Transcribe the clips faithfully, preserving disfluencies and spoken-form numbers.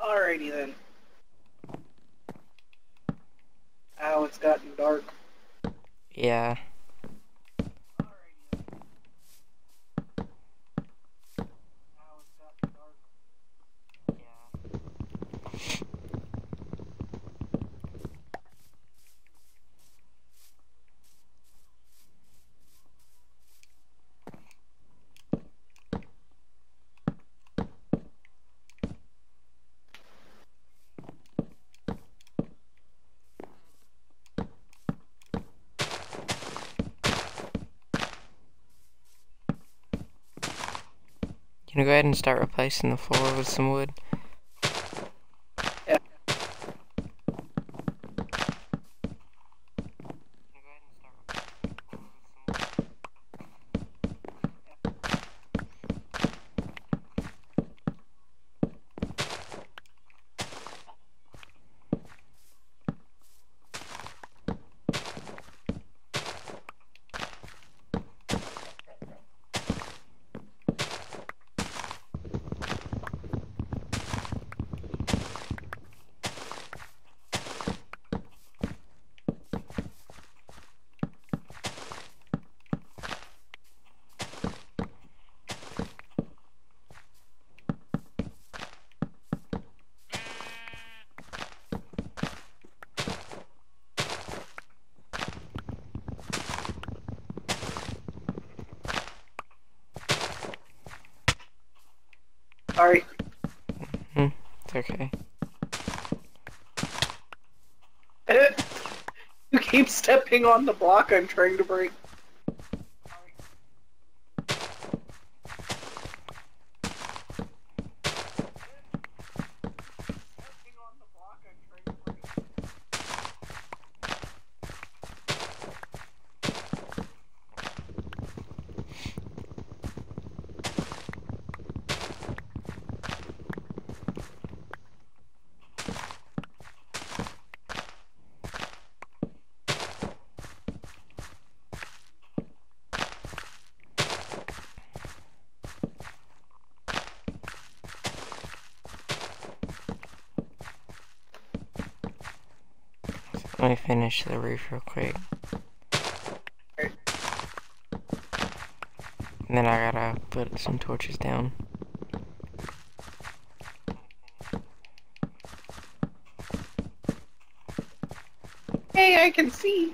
Alrighty then. Ow, it's gotten dark. Yeah. You gonna go ahead and start replacing the floor with some wood? Yeah. Sorry. Hmm, it's okay. You keep stepping on the block I'm trying to break. Let me finish the roof real quick. And then I gotta put some torches down. Hey, I can see.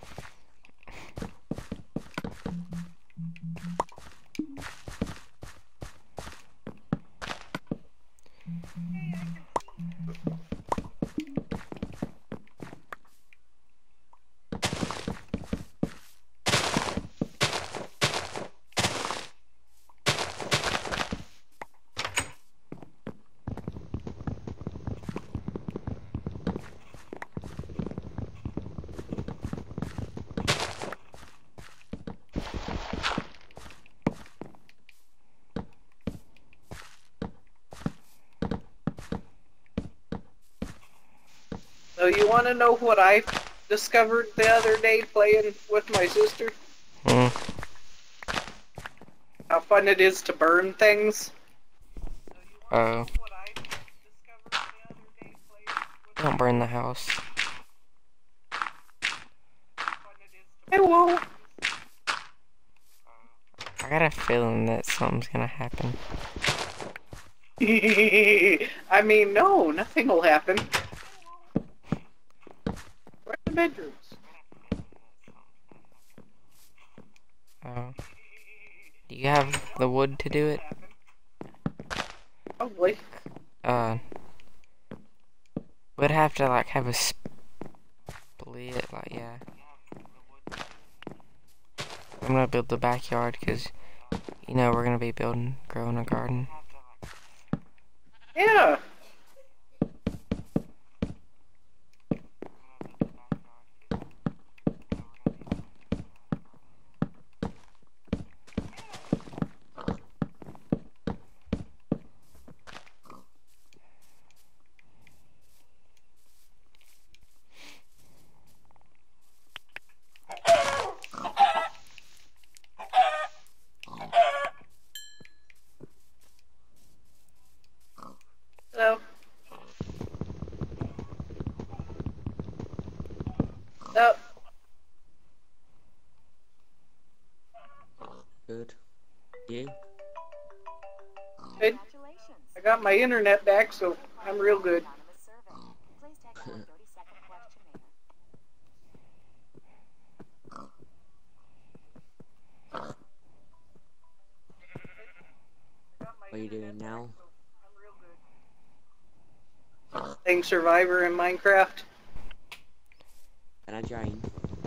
So you want to know what I discovered the other day playing with my sister? Hmm. How fun it is to burn things? Oh. Don't burn the house. I won't. I got a feeling that something's gonna happen. I mean, no, nothing will happen. We're in the bedrooms. Oh. Do you have the wood to do it? Probably. Uh. We'd have to, like, have a split, like, yeah. I'm gonna build the backyard, because, you know, we're gonna be building, growing a garden. Yeah. up? Good. You? Good. I got my internet back, so I'm real good. What are you doing now? Playing Survivor in Minecraft. Can I join?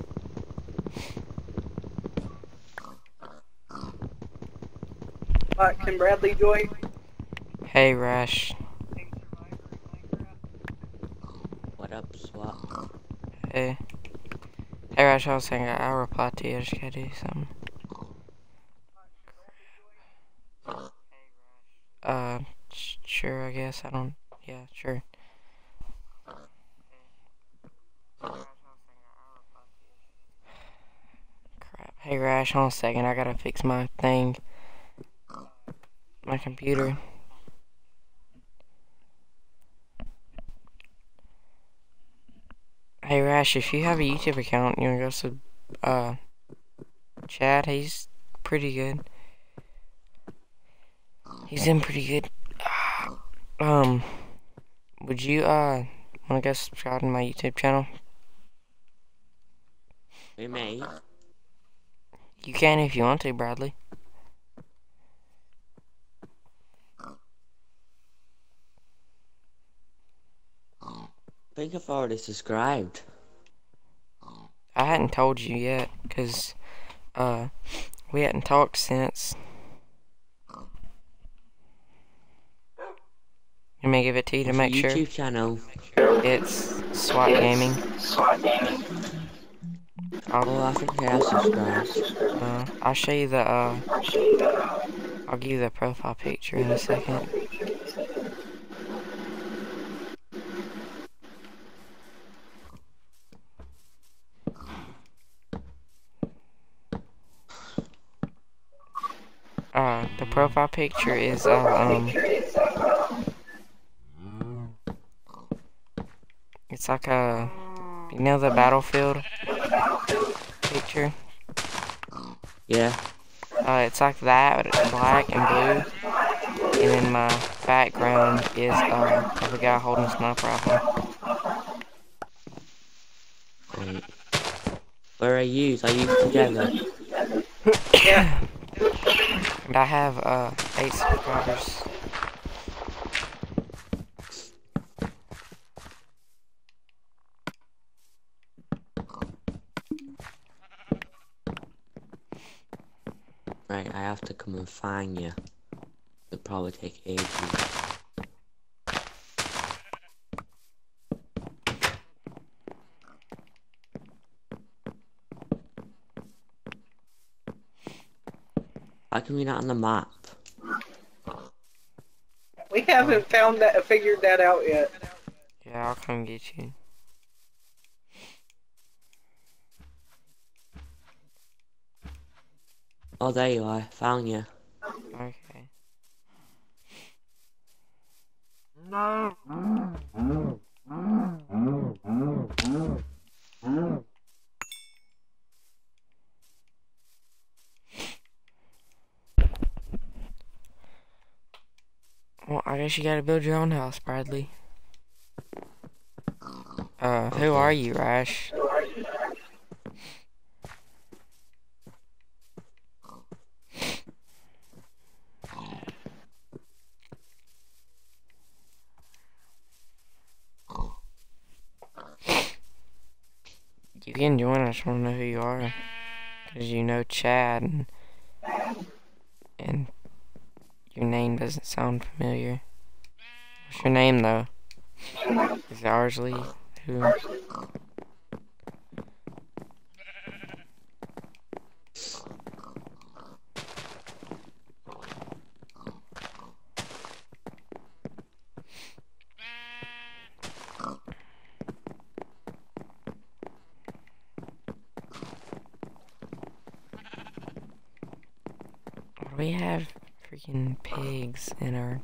Uh, can Bradley join? Hey, Rash. What up, SWAT? Hey. Hey, Rash, I was saying I'll reply to you. I just gotta do something. Uh, sure, I guess. I don't... Yeah, sure. Crap. Hey, Rash, hold on a second. I gotta fix my thing. My computer. Hey, Rash, if you have a YouTube account, you wanna go to, uh, Chad? He's pretty good. He's in pretty good. Um, would you, uh, wanna go subscribe to my YouTube channel? Who, me? You can if you want to, Bradley. I think I've already subscribed. I hadn't told you yet, cause, uh, we hadn't talked since. Let me give it to you to What's make your sure. YouTube channel? It's SWAT Gaming. I'll, Oh, I think I have subscribed. uh, I'll show you the, uh, I'll give you the profile picture in a second. Uh, the profile picture is, uh, um, it's like a, you know the battlefield picture? Yeah. Uh, it's like that, but it's black and blue. And then my background is, uh, of a guy holding a sniper rifle. Right. Where are you? Are you together? Yeah. And I have, uh, eight subscribers. Right, I have to come and find you. It'll probably take ages. How come you're not on the map? We haven't found that, figured that out yet. Yeah, I'll come get you. Oh, there you are. Found you. Okay. Well, I guess you gotta build your own house, Bradley. Uh, who Okay. are you, Rash? You can join, I just wanna know who you are. Cause you know Chad, and, and your name doesn't sound familiar. What's your name, though? Is it Arsley? Who? We have freaking pigs in our...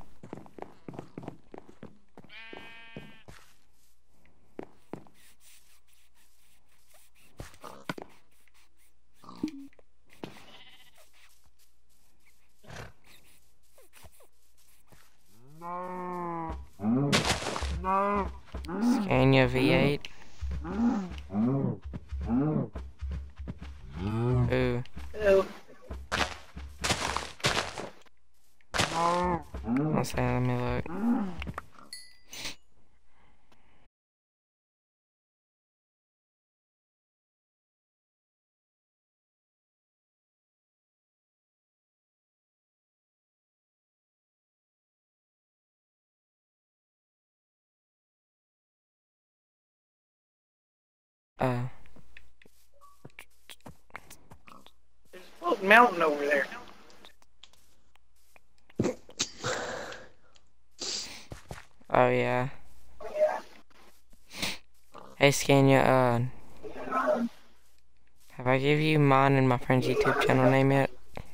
Scania V eight. Ooh. Hello. Let's say, let me look. Uh, There's a floating mountain over there. oh yeah. Hey Scania, uh, have I give you mine and my friend's YouTube channel name yet?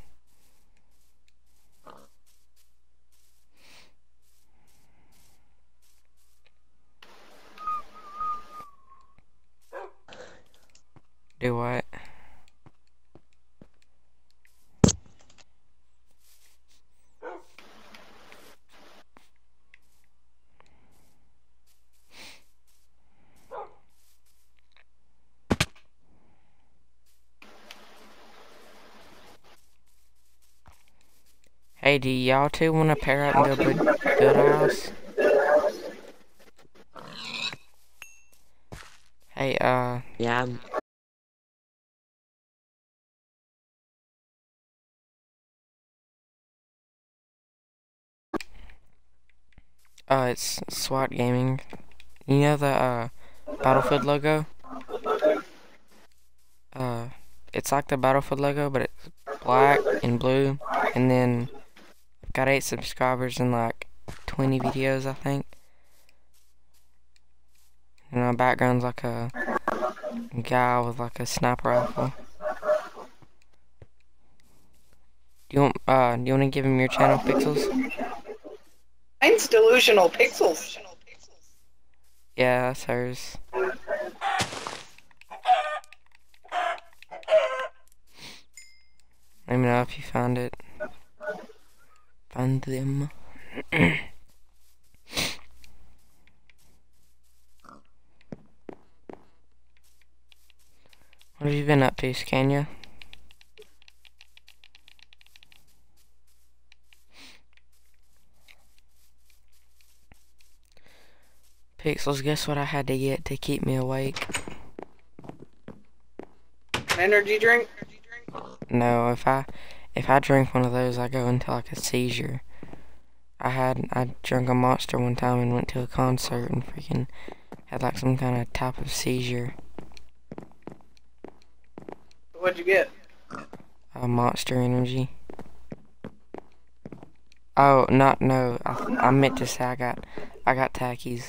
Do what? Hey, do y'all two want to pair up and go build, build a house? Hey, uh, Yeah, I'm, uh, it's SWAT Gaming. You know the, uh, Battlefield logo? Uh, it's like the Battlefield logo, but it's black and blue, and then I've got eight subscribers and like twenty videos, I think. And my background's like a guy with like a sniper rifle. Do you want, uh, do you want to give him your channel, Pixels? Mine's Delusional Pixels. Yeah, that's hers. Let me know if you found it. Find them. What have you been up to, Scania? Pixels, guess what I had to get to keep me awake? An energy drink? No, if I if I drink one of those, I go into like a seizure. I had I drank a Monster one time and went to a concert and freaking had like some kind of type of seizure. What'd you get? A Monster Energy. Oh, not no. I, I meant to say I got I got Tackies.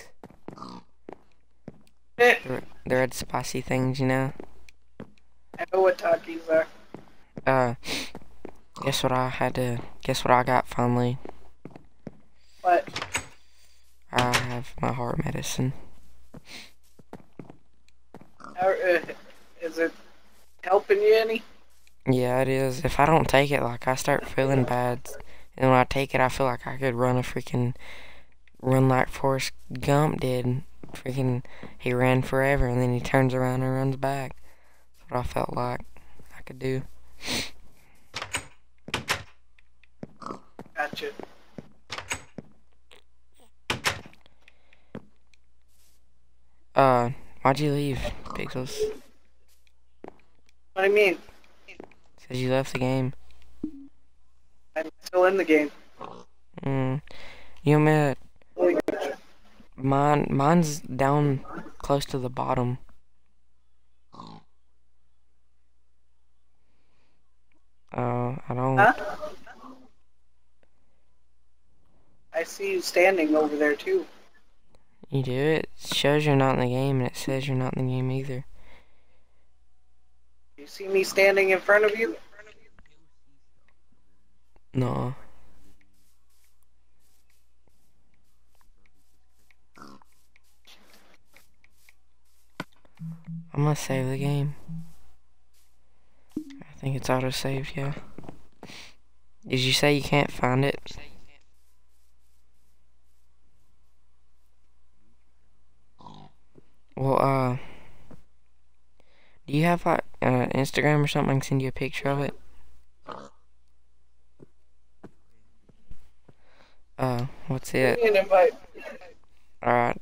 Eh, The, the red spicy things, you know. I know what Takis are. Uh, guess what I had to. Guess what I got finally. What? I have my heart medicine. How, uh, is it helping you any? Yeah, it is. If I don't take it, like I start feeling bad, and when I take it, I feel like I could run a freaking run like Forrest Gump did. Freaking, he ran forever, and then he turns around and runs back. That's what I felt like I could do. Gotcha. Uh, why'd you leave, Pixels? What do you mean? Says you left the game. I'm still in the game. Hmm. You know, Holy mine, mine's down close to the bottom. Uh, I don't. Huh? I see you standing over there too. You do it. It shows you're not in the game, and it says you're not in the game either. You see me standing in front of you? No. I'm gonna save the game. I think it's auto saved, yeah. Did you say you can't find it? Well, uh, do you have like uh, Instagram or something? I can send you a picture of it. Uh, what's Send it? me an invite. Alright.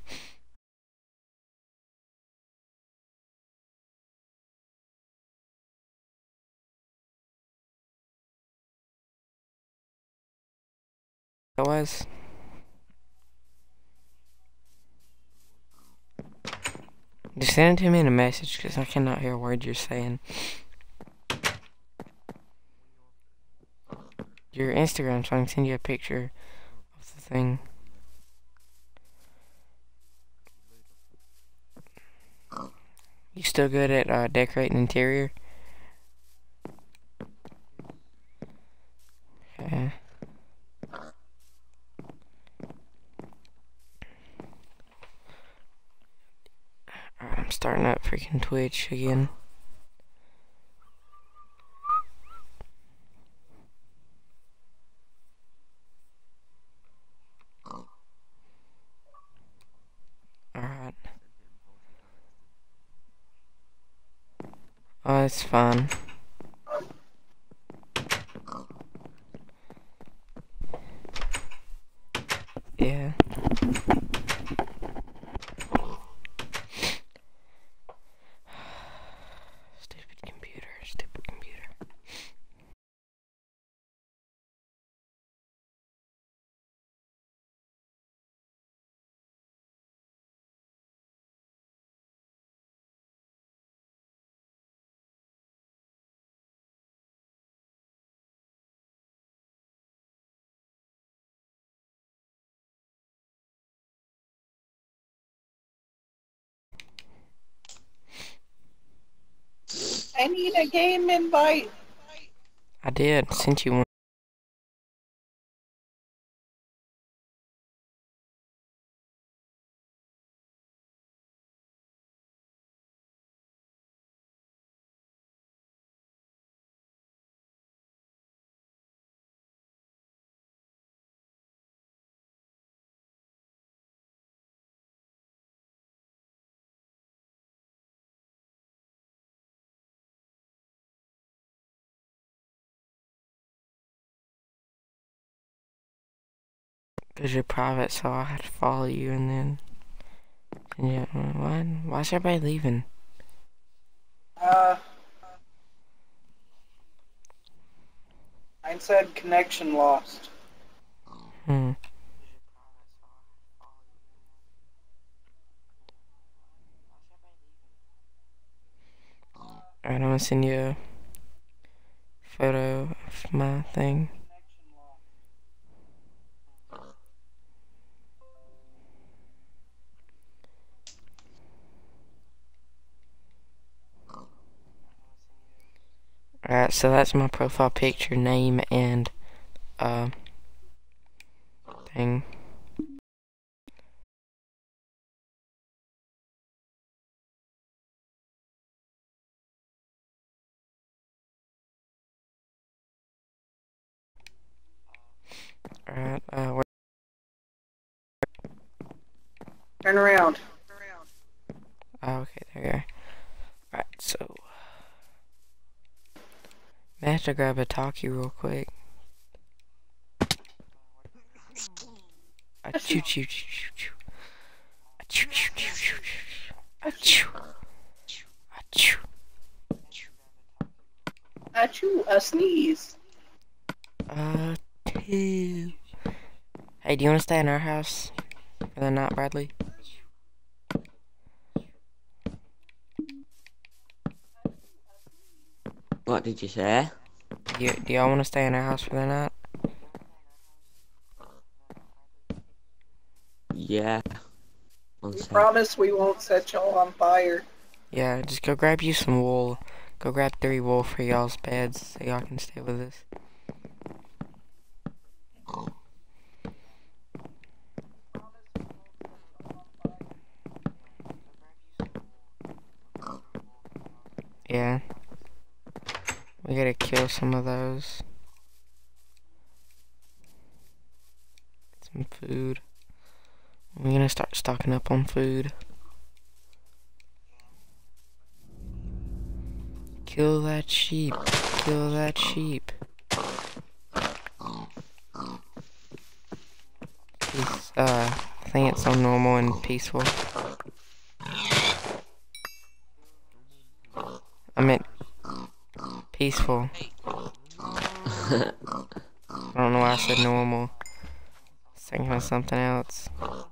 It was. Just send it to me in a message because I cannot hear a word you're saying. Your Instagram, so I can send you a picture of the thing. You still good at uh, decorating interior? Okay. Alright, I'm starting up freaking Twitch again. Alright. Oh, it's fine. Yeah. Stupid computer, stupid computer. I need a game invite. I did, sent you one. Because you're private, so I had to follow you and then. And yeah, what? Why is everybody leaving? Uh, I said connection lost. Hmm. Alright, I'm gonna send you a photo of my thing. Alright, so that's my profile picture, name, and, uh, thing. Alright, uh, where Turn around. oh, okay, there you are. Alright, so. I have to grab a talkie real quick. Achoo, choo, choo, choo, choo. Achoo, choo, choo, choo, choo. Achoo. Achoo. Achoo, a sneeze. Uh, two. Hey, do you want to stay in our house for the night, Bradley? What did you say? Do you, do y'all want to stay in our house for the night? Yeah. One We sec. promise we won't set y'all on fire. Yeah, just go grab you some wool. Go grab three wool for y'all's beds so y'all can stay with us. Yeah. We gotta kill some of those. Get some food. We're gonna start stocking up on food. Kill that sheep. Kill that sheep. Peace, uh, I think it's on normal and peaceful. I meant peaceful. I don't know why I said normal. I was thinking of something else.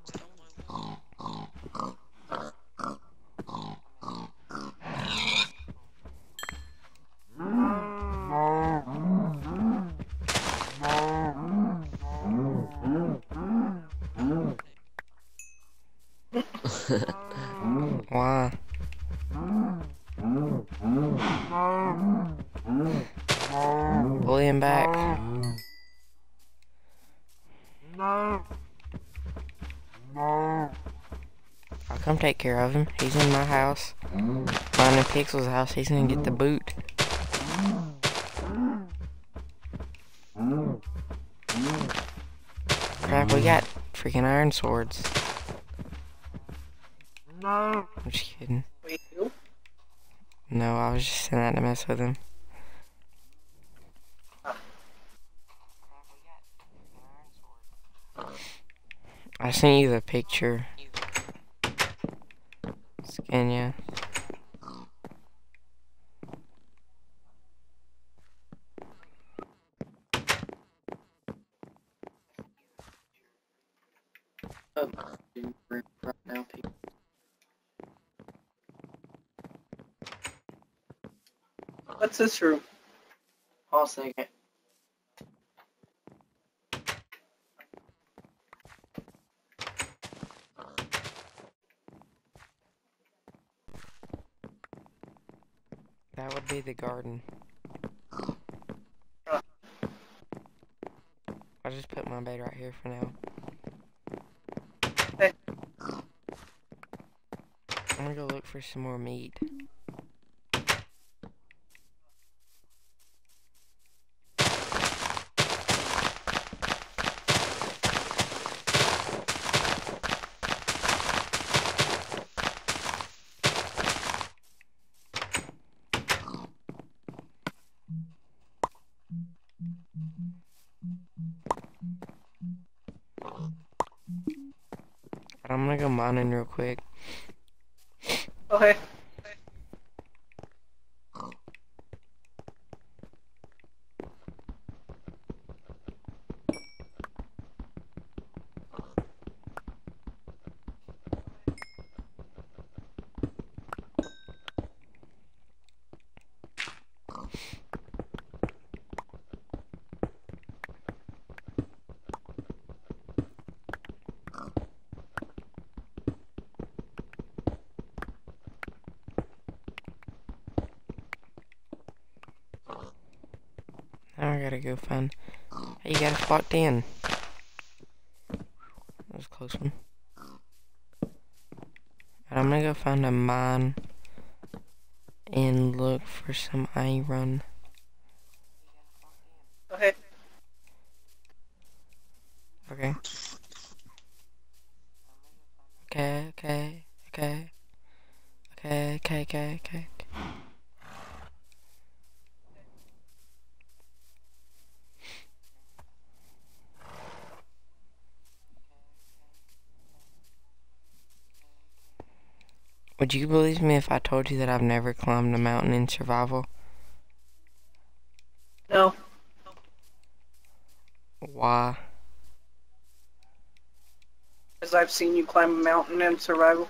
Why? Pull him back. I'll come take care of him. He's in my house. Mine and Pixel's house. He's gonna get the boot. Crap, we got freaking iron swords. I'm just kidding. We do? No, I was just saying that to mess with him. I sent you the picture. Scan ya. Right now, people. What's this room? I'll say it. That would be the garden. I'll just put my bed right here for now. Hey. I'm gonna go look for some more meat. I'm gonna go mining real quick. Okay. Now I gotta go find. Hey, you got us locked in. That was a close one. I'm gonna go find a mine and look for some iron. Okay. Okay. Okay, okay, okay. Okay, okay, okay, okay. Would you believe me if I told you that I've never climbed a mountain in survival? No. Why? Because I've seen you climb a mountain in survival.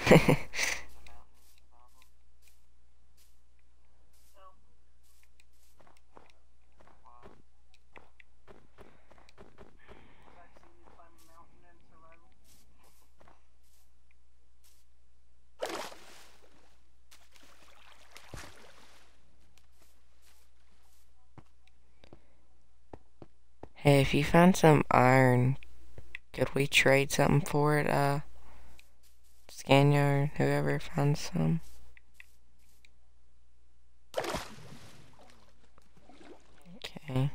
Hey, if you find some iron, could we trade something for it, uh, Scania or whoever finds some? Okay.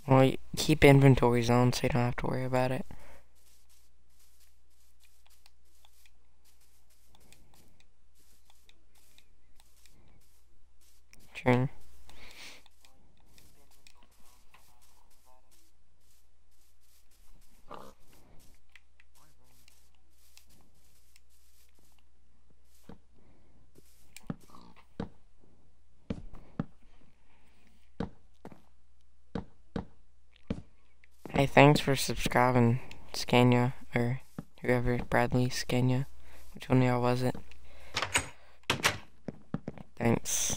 Well, you keep inventories on so you don't have to worry about it. Sure. Hey, thanks for subscribing, Scania, or whoever, Bradley, Scania. Which one of y'all was it? Thanks.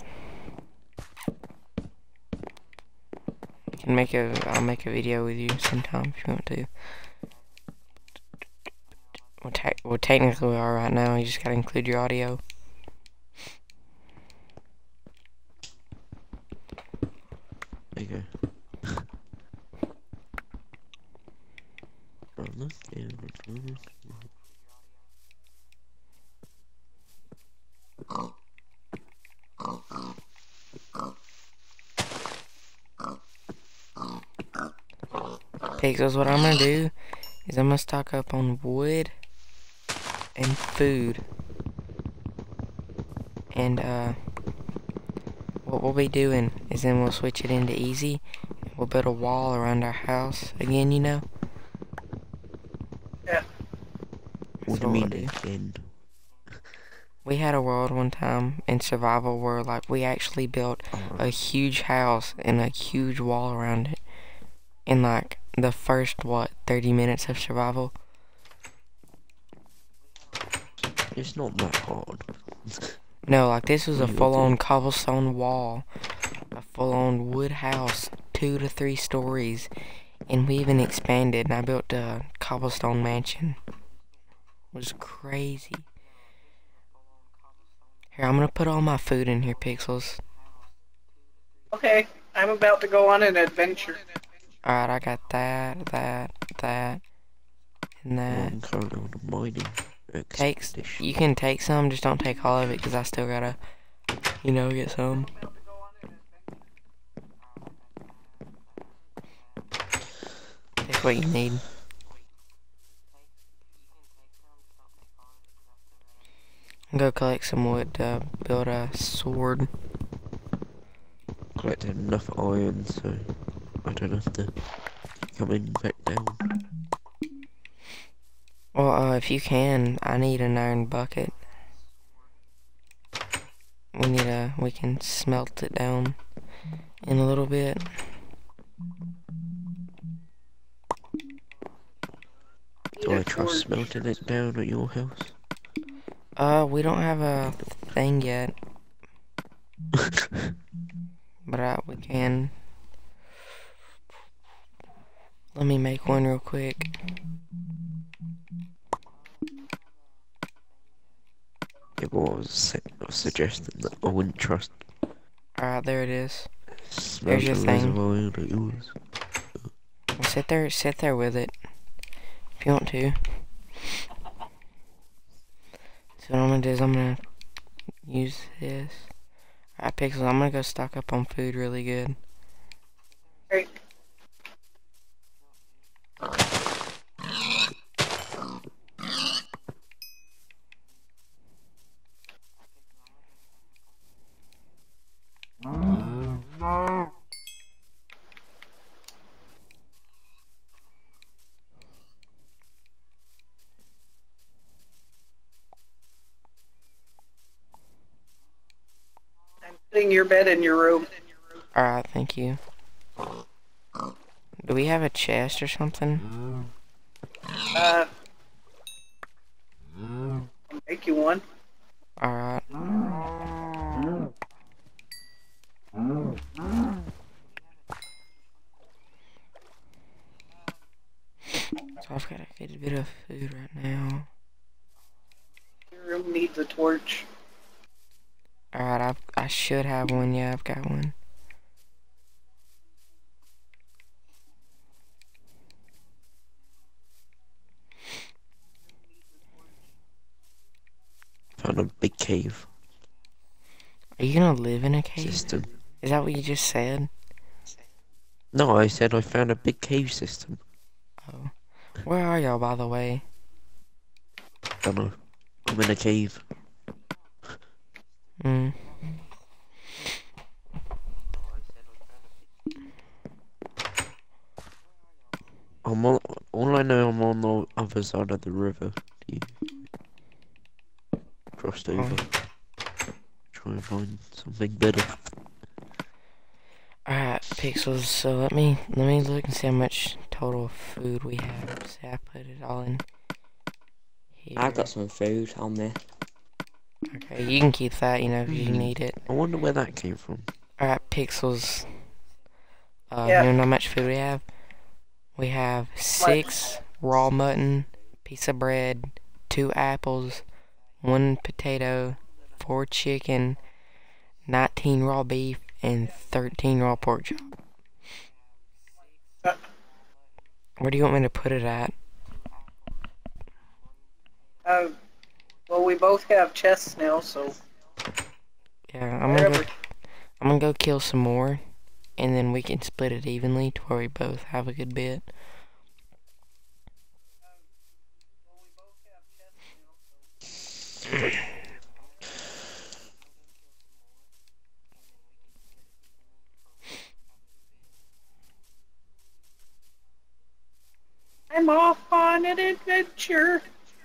You can make a, I'll make a video with you sometime if you want to. Well, te well technically we are right now, you just gotta include your audio. There you go. Pixels, what I'm gonna do is I'm gonna stock up on wood and food. And uh what we'll be doing is then we'll switch it into easy. We'll build a wall around our house again, you know? Yeah. What do you mean again? We had a world one time in survival where like we actually built a huge house and a huge wall around it in like the first what thirty minutes of survival. It's not that hard. No, like this was a full-on cobblestone wall, a full-on wood house, two to three stories, and we even expanded and I built a cobblestone mansion. It was crazy. Here, I'm gonna put all my food in here, Pixels. Okay, I'm about to go on an adventure. Alright, I got that, that, that, and that. I'm currently on a mining Takes, expedition. you can take some, just don't take all of it, because I still gotta, you know, get some. That's what you need. Go collect some wood to build a sword. Collected enough iron so I don't have to come in back down. Well, uh, if you can, I need an iron bucket. We need a, we can smelt it down in a little bit. Do I trust smelting it down at your house? Uh, we don't have a thing yet. But uh, we can. Let me make one real quick. It was suggesting that I wouldn't trust. Alright, there it is. There's your thing. Well, sit there, sit there with it. If you want to. So what I'm gonna do is I'm gonna use this. Alright, Pixel, I'm gonna go stock up on food really good. Great. I'm putting your bed in your room. Alright, thank you. Do we have a chest or something? Uh, I'll make you one. Alright. So I've got a good bit of food right now. Your room needs a torch. Alright, I've, I should have one. Yeah, I've got one. Found a big cave. Are you gonna live in a cave? System. Is that what you just said? No, I said I found a big cave system. Oh. Where are y'all, by the way? Don't know. I'm in a cave. Hmm. I'm on, all I know I'm on the other side of the river. You crossed over. Oh. Try and find something better. Alright, Pixels, so let me let me look and see how much total food we have. See, I put it all in here. I've got some food on me. Okay, you can keep that, you know, if you Hmm. need it. I wonder where that came from. Alright, Pixels. Uh, Yeah. you know how much food we have? We have six raw mutton, piece of bread, two apples, one potato, four chicken, nineteen raw beef, and thirteen raw pork chop. Uh, Where do you want me to put it at? uh, well, we both have chests now, so Yeah, I'm gonna wherever. go, I'm gonna go kill some more, and then we can split it evenly to where we both have a good bit. I'm off on an adventure.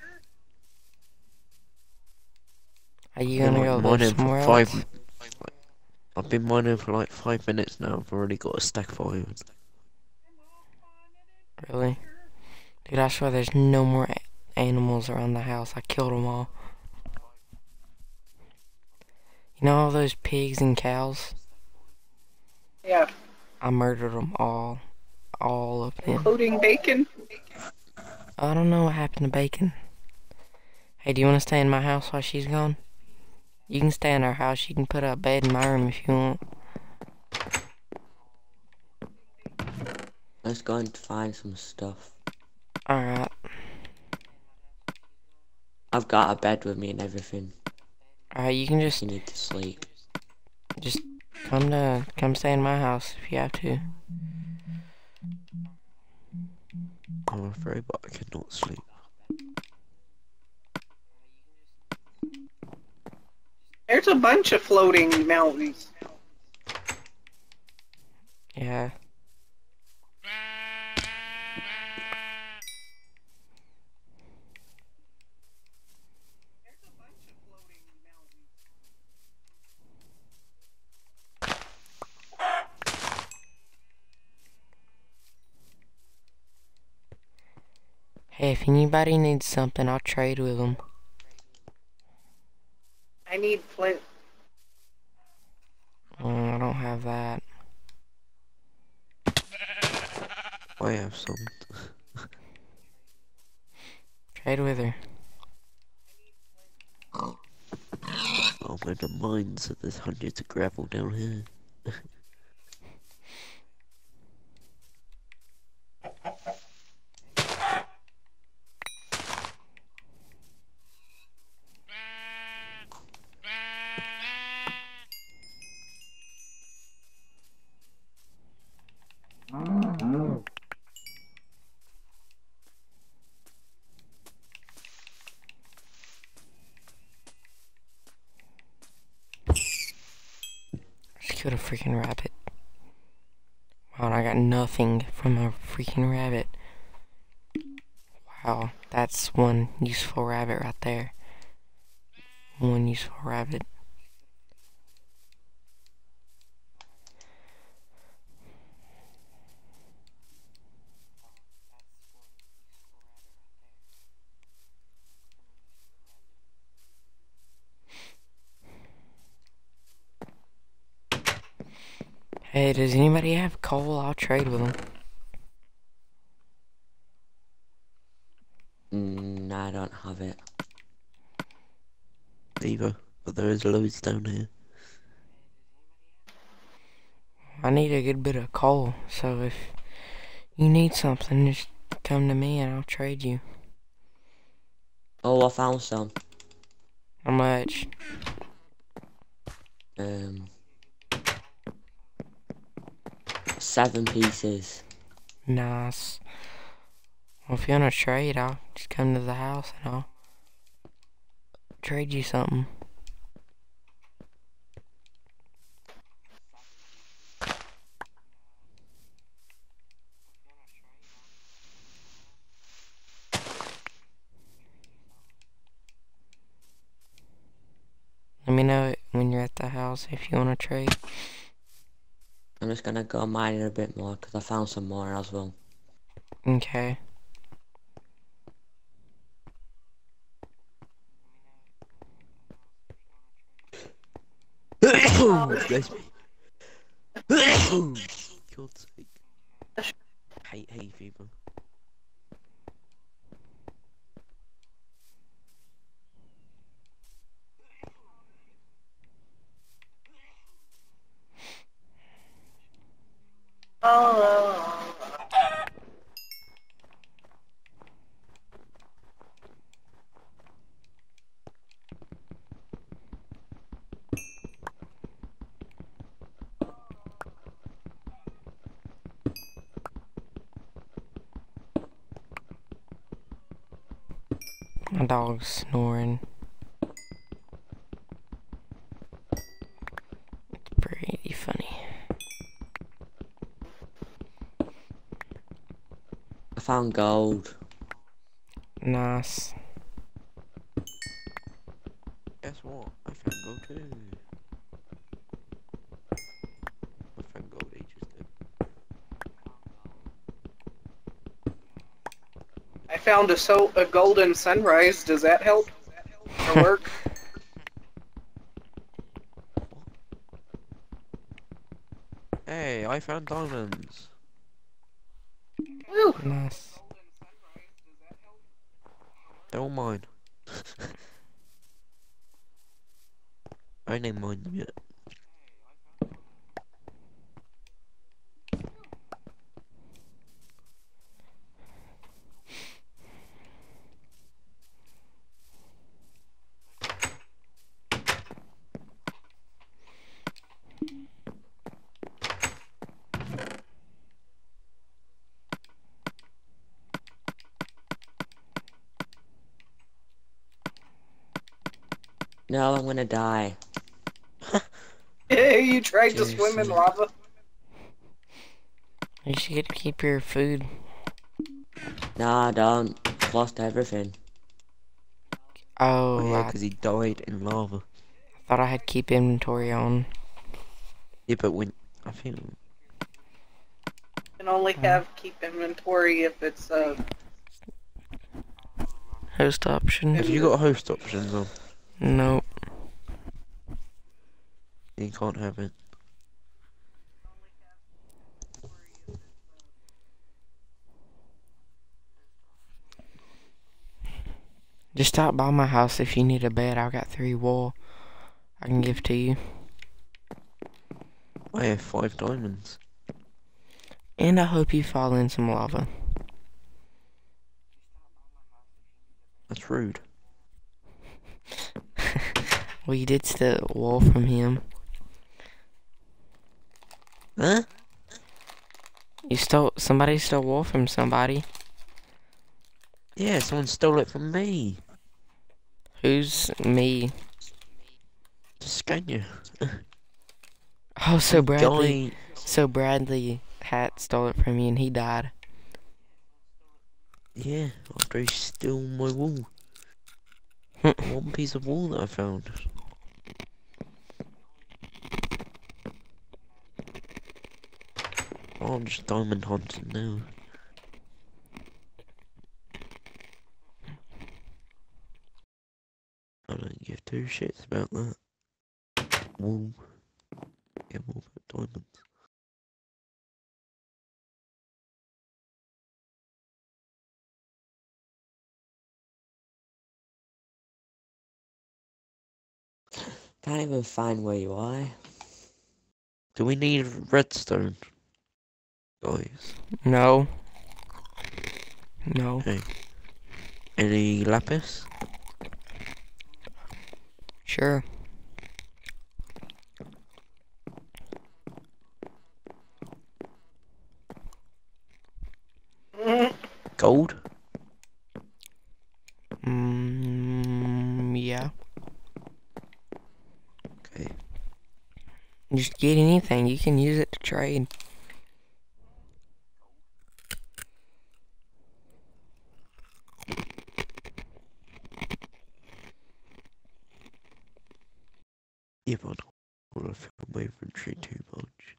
Are you I've gonna been go like live mining for somewhere five. else? I've been mining for like five minutes now. I've already got a stack of iron. Really? Dude, I swear there's no more a- animals around the house. I killed them all. You know all those pigs and cows? Yeah, I murdered them all. All of them. including bacon. I don't know what happened to Bacon. Hey, do you want to stay in my house while she's gone? You can stay in our house. You can put a bed in my room if you want. Let's go and find some stuff. Alright. I've got a bed with me and everything. Alright, you can You just need to sleep. just come to come stay in my house if you have to. I'm afraid, but I cannot sleep. There's a bunch of floating mountains. Yeah. Hey, if anybody needs something, I'll trade with them. I need flint. Mm, I don't have that. I have some. Trade with her. Oh, I'm in the mines, so there's hundreds of gravel down here. Just killed a freaking rabbit. Wow, and I got nothing from a freaking rabbit. Wow, that's one useful rabbit right there. One useful rabbit. Hey, does anybody have coal? I'll trade with them. Mm, I don't have it. Either, but there is loads down here. I need a good bit of coal, so if you need something, just come to me and I'll trade you. Oh, I found some. How much? Um, seven pieces. Nice. Well, if you want to trade, I'll just come to the house and I'll trade you something. Let me know when you're at the house if you want to trade. I'm just gonna go mining a bit more because I found some more as well. Okay. Bless me. God's sake. Hate hay fever. Oh. My dog's snoring. It's pretty funny. I found gold. Nice. Guess what? I found gold too. I found gold ages ago. I found a so a golden sunrise. Does that help? Or work? Hey, I found diamonds. Woo! Nice. They're all mine. I didn't mine them yet. No, I'm gonna die. You tried to swim in Jason. lava? You should get to keep your food. Nah, I don't. I've lost everything. Oh Oh, yeah, I because he died in lava. thought I had keep inventory on. Yeah, but when I think You can only have keep inventory if it's uh. Host option. have you got host options on? Nope. You can't have it. Just stop by my house if you need a bed. I've got three wool I can give to you. I have five diamonds. And I hope you fall in some lava. That's rude. Well, you did steal wool from him. Huh? You stole, somebody stole wool from somebody. Yeah, someone stole it from me. Who's me? Scania. Oh, so Some Bradley, guy. so Bradley Hat stole it from you and he died. Yeah, after he stole my wool. One piece of wool that I found. Oh, I'm just diamond hunting now. I don't give two shits about that. Wool. Get more about diamonds. Can't even find where you are. Do we need redstone? Guys. No. No. Hey. Any lapis? Sure. Gold? Mm, yeah. Okay. Just get anything. You can use it to trade. Yeah, but I don't want to fill my inventory too much.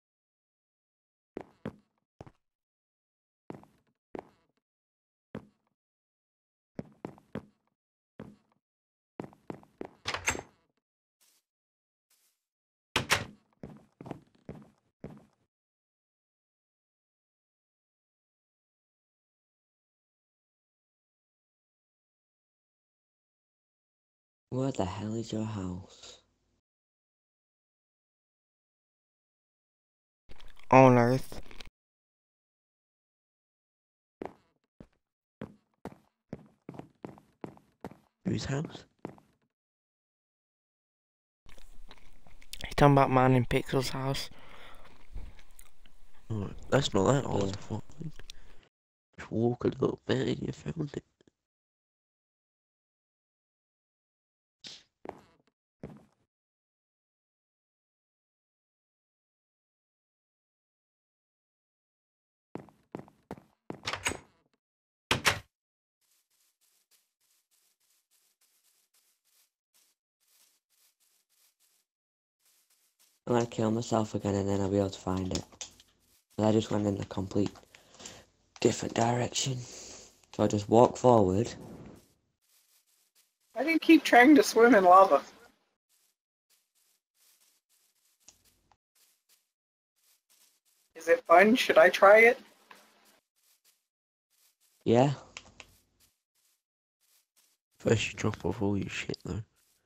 Where the hell is your house? On Earth. Whose house? You talking about mine in Pixel's house? Oh, that's not that hard Yeah. to find. Just walk a little bit and you found it. I'm gonna kill myself again and then I'll be able to find it. But I just went in a complete different direction. So I just walk forward. Why do you keep trying to swim in lava? Is it fun? Should I try it? Yeah. First you drop off all your shit though.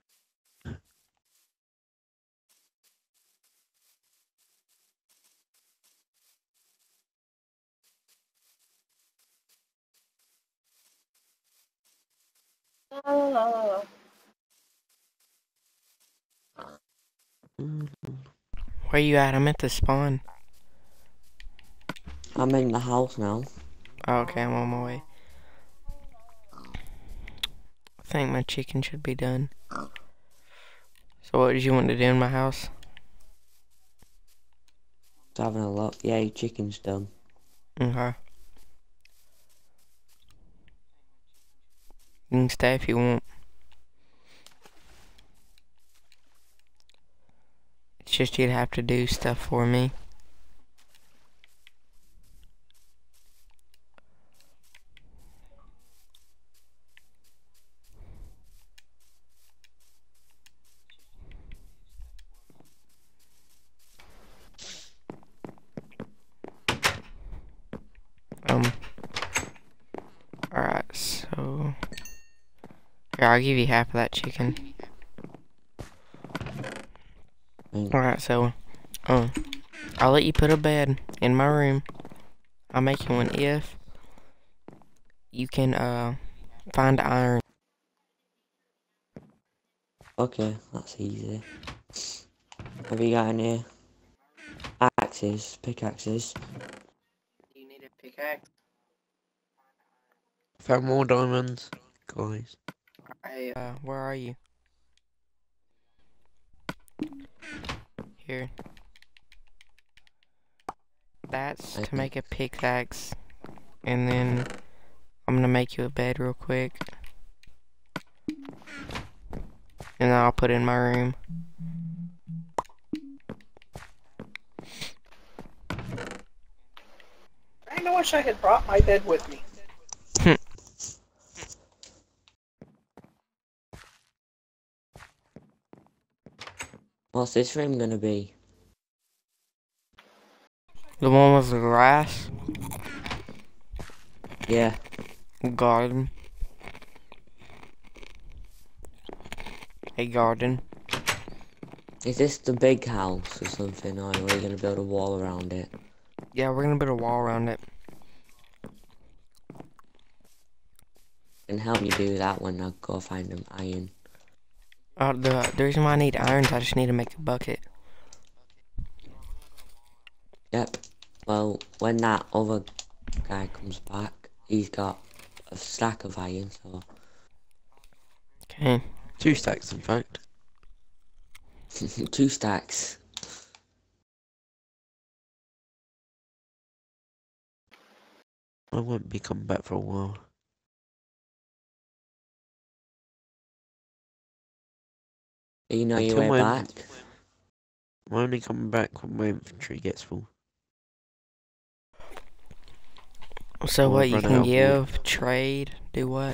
La, la, la, la. Mm. Where you at? I'm at the spawn. I'm in the house now. Oh, okay, I'm on my way. I think my chicken should be done. So what did you want to do in my house? Just having a look. Yeah, your chicken's done. Okay. You can stay if you want. It's just you'd have to do stuff for me. Um. Alright, so... Here, I'll give you half of that chicken. Thanks. Alright, so... Um, I'll let you put a bed in my room. I'll make you one if... you can, uh... find iron. Okay, that's easy. Have you got any axes, pickaxes? You need a pickaxe? Found more diamonds, guys. Hey, uh, where are you? Here. That's to make a pickaxe. And then I'm gonna make you a bed real quick. And then I'll put it in my room. I kinda wish I had brought my bed with me. What's this room gonna be? The one with the grass. Yeah. Garden. A garden. Is this the big house or something, or are you gonna build a wall around it? Yeah, we're gonna build a wall around it. Can help me do that when I go find them iron. Uh, the, the reason why I need irons, I just need to make a bucket. Yep. Well, when that other guy comes back, he's got a stack of iron, so Okay. Two stacks, in fact. two stacks. I won't be coming back for a while. You know your Until way my back. I'm only coming back when my inventory gets full. So Or what I've you run can out of wood. give, trade, do what?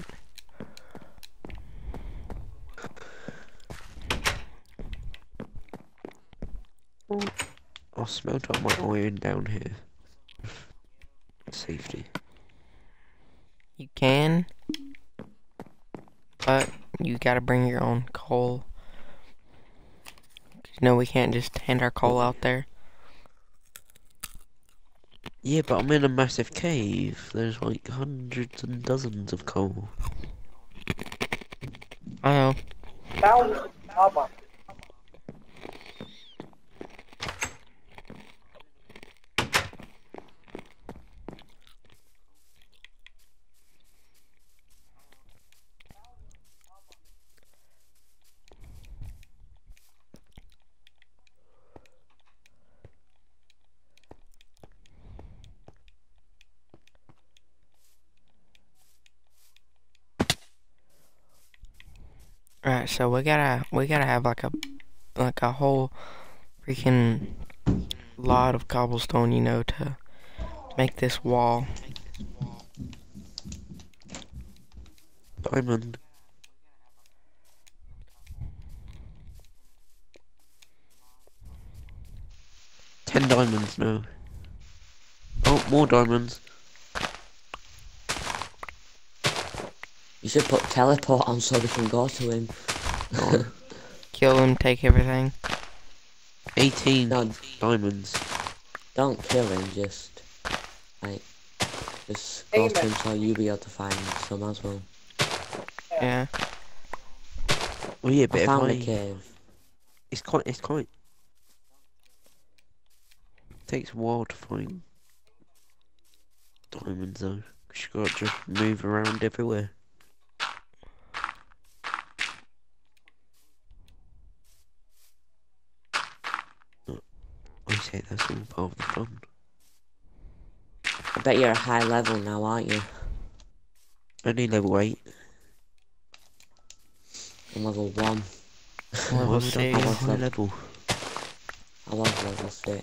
I'll smelt up my iron down here. Safety. You can, but you gotta bring your own coal. No, we can't just hand our coal out there. Yeah, but I'm in a massive cave. There's like hundreds and dozens of coal. I know. Thousand. How about Alright, so we gotta we gotta have like a like a whole freaking lot of cobblestone, you know, to make this wall. Diamond. Ten diamonds now. Oh, more diamonds. You should put teleport on so we can go to him. Kill him, take everything. Eighteen No, diamonds. don't kill him, just like just go Aim to it. him so you'll be able to find some as well. Yeah. Oh yeah, I but if found I... a cave. It's quite, it's quite... takes a while to find diamonds though. 'Cause you gotta just move around everywhere. I say that's all part of the fun. I bet you're a high level now, aren't you? Only level eight. I'm level one. Why Level would I six. be I was high level- level? I was level six.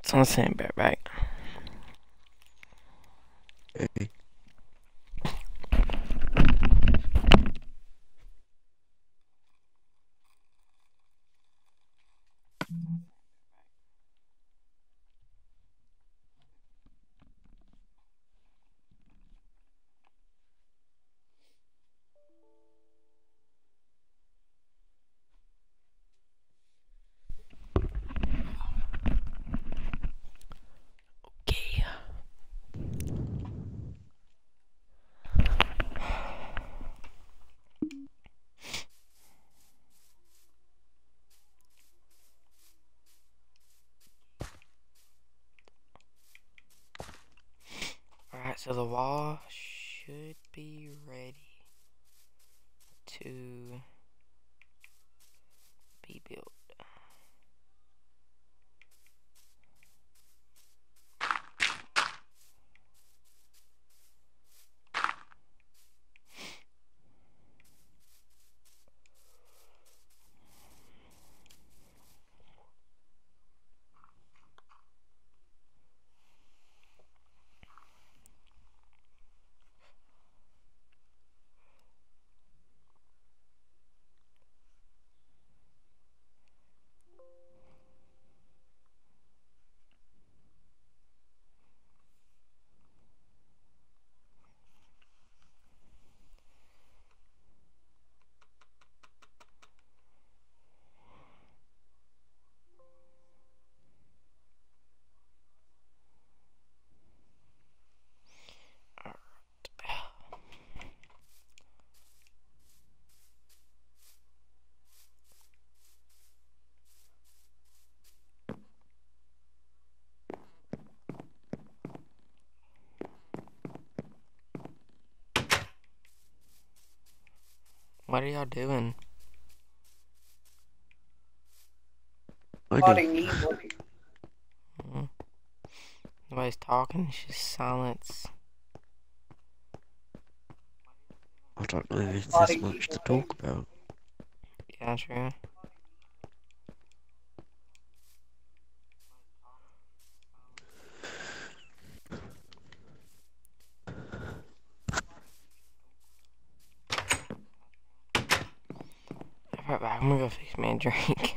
So I'm saying back back. Hey. Okay. Alright, so the wall should be ready to be built. What are y'all doing? I know. Plotting evil. Hmm. Nobody's talking, it's just silence. I don't know if there's Plotting much to evil. talk about. Yeah, true. Alright, back. I'm gonna go fix me a drink.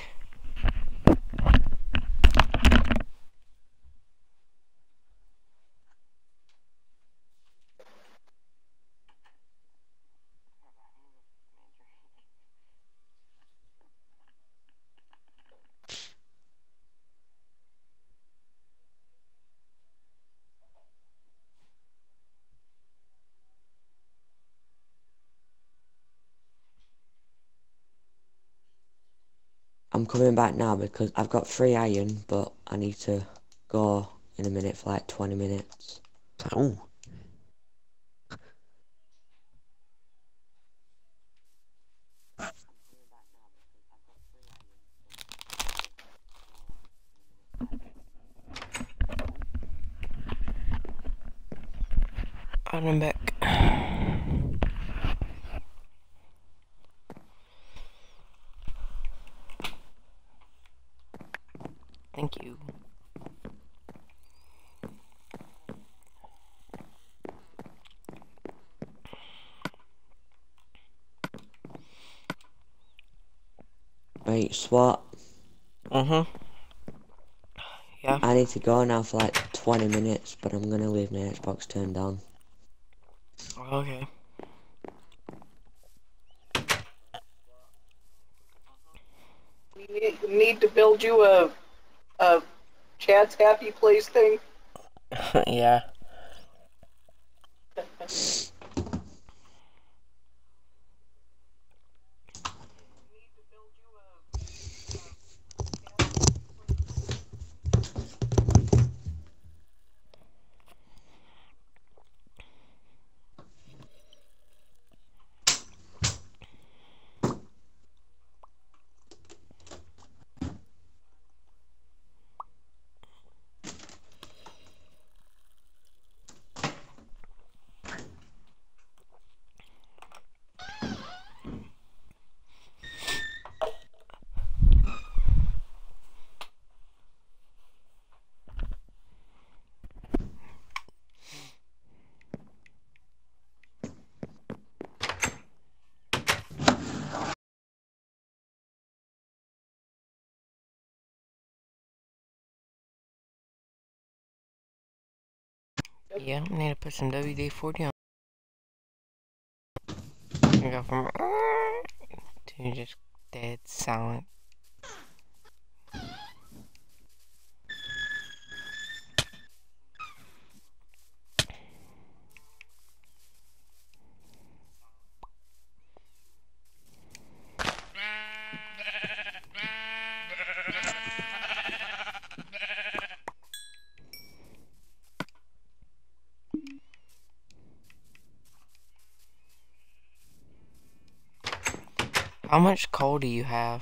I'm coming back now because I've got free iron, but I need to go in a minute for like twenty minutes. Oh, I'm back. Thank you. Right, SWAT. Mm-hmm. Yeah. I need to go now for like twenty minutes, but I'm gonna leave my Xbox turned on. Okay. We need, need to build you a a Chad's Happy Place thing. Yeah. Yeah, I need to put some W D forty on. I go from to just dead silent. How much coal do you have?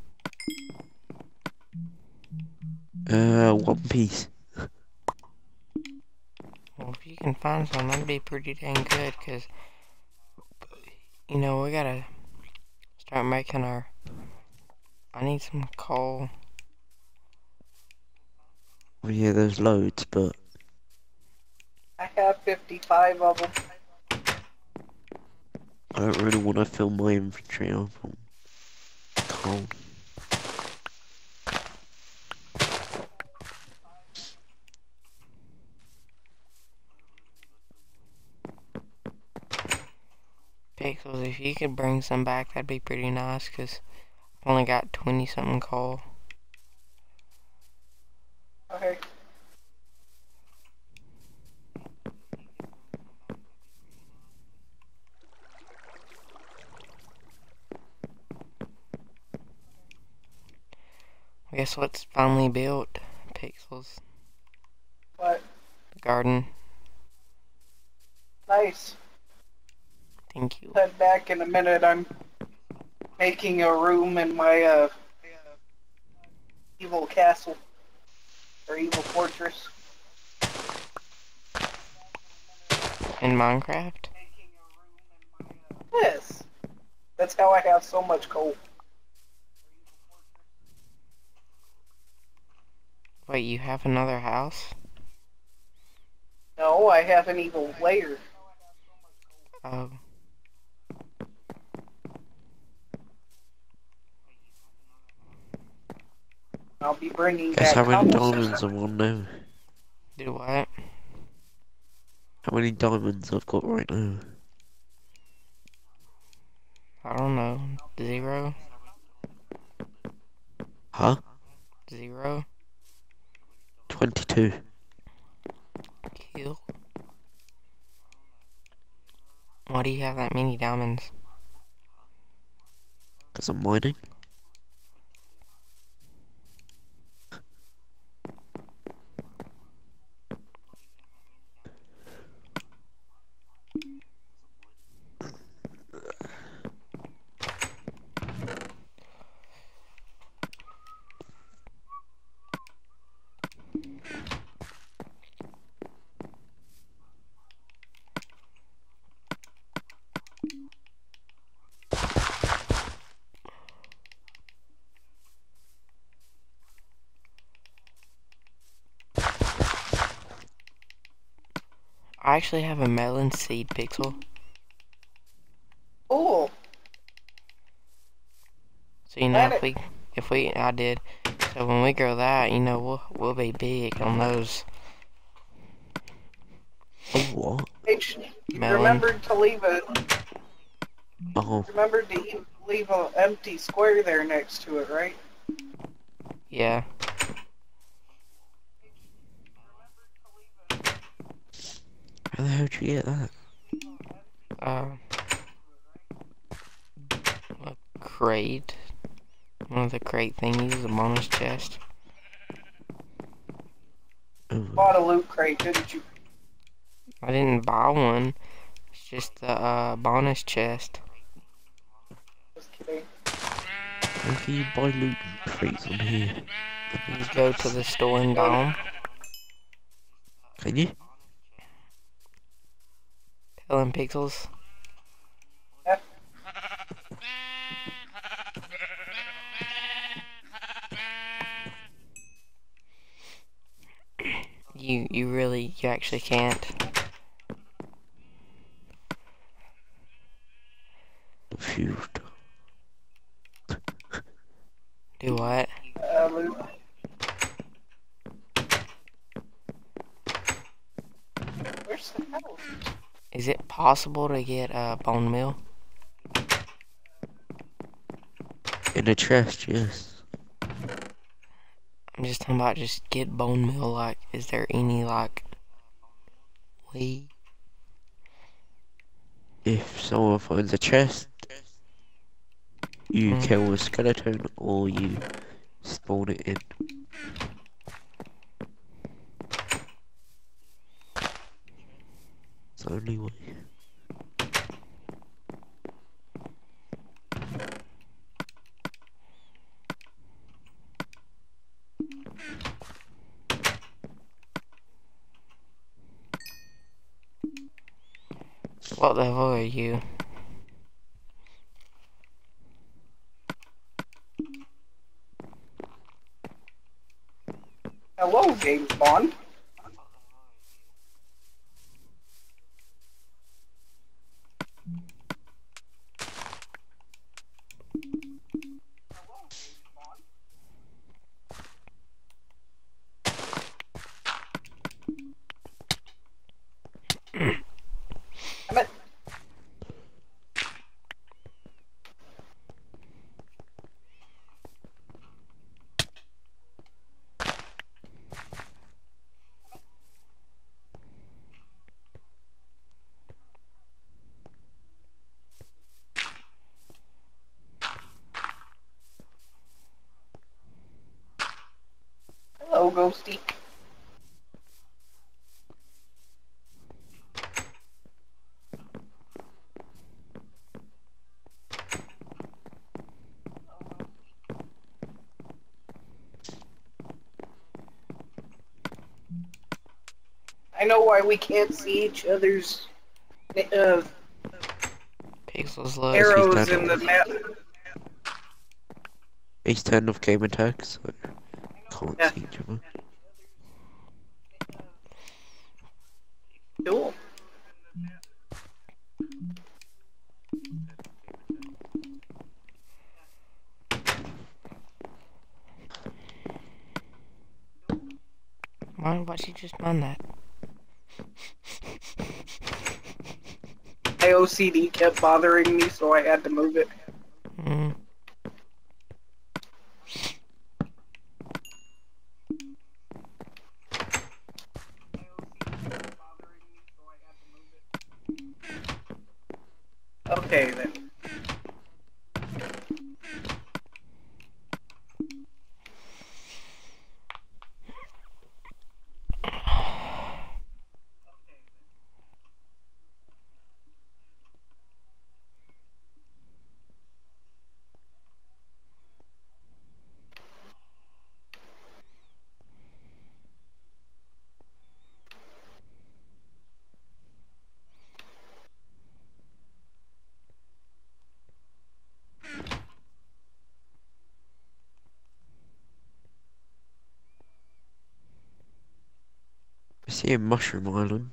Uh, one piece. Well, if you can find some, that'd be pretty dang good, because, you know, we gotta start making our... I need some coal. Well, yeah, there's loads, but I have fifty-five of them. I don't really want to fill my inventory up on coal. Pixels, if you could bring some back, that'd be pretty nice, because I've only got twenty-something coal. Okay. Guess what's finally built? Pixels. What? The garden. Nice. Thank you. Head back in a minute. I'm making a room in my uh, evil castle. Or evil fortress. In Minecraft? Yes. That's how I have so much coal. Wait, you have another house? No, I have an evil lair. Oh. I'll be bringing Guess back how many cobblestone. diamonds I want now? Do what? How many diamonds I've got right now? I don't know. Zero? Huh? Zero? twenty-two. Kill. Why do you have that many diamonds? Because I'm mining. I actually have a melon seed, Pixel. Cool. So, you know, if we, if we, I did. So when we grow that, you know, we'll, we'll be big on those. Oh, what? H, you Melon. remembered to leave a Oh, remembered to leave an empty square there next to it, right? Yeah. how the hell did you get that? Uh, a crate. One of the crate thingies, a bonus chest. Oh, Bought a loot crate, didn't you? I didn't buy one. It's just the uh, bonus chest. Just kidding. how can you buy loot crates on here? You just go to the store and buy them. Can you? Tell them, Pixels. Yeah. You, you really, you actually can't. Confused. Do what? Uh, loot. Is it possible to get a bone meal? In a chest, yes. I'm just talking about just get bone meal. Like, is there any like way? If someone finds a chest, you Mm. kill a skeleton or you spawn it in. It's the only way. What the hell are you? Hello, James Bond. I'm at Hello, Ghosty. I know why we can't see each other's uh, Pixels look. arrows in the map. He's turned off game attacks, so can't Yeah. see each other. Cool. Why? Why'd you just mind that? My O C D kept bothering me, so I had to move it. Mm. Okay, then. I see a mushroom island.